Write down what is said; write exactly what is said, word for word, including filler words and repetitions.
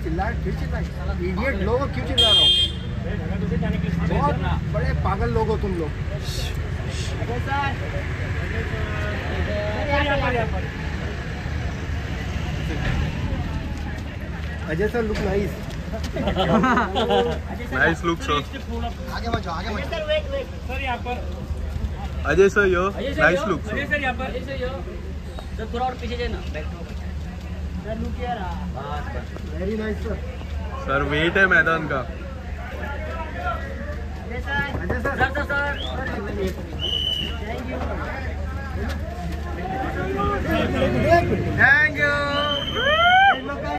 चिल्ला क्यों चिल्ला इडियट लोग क्यों चिल्ला रहा हो? बहुत बड़े पागल लोग हो तुम लोग। Ajay sir look nice. Nice look sir. आगे मत जाओ, आगे मत जाओ। सर यहाँ पर Ajay sir yo nice look Ajay sir यहाँ पर सर यो सर थोड़ा और पीछे जाए ना बैक सर लुक यार very nice sir. Sir wait है मैदान का। Ajay sir sir sir sir thank you thank you.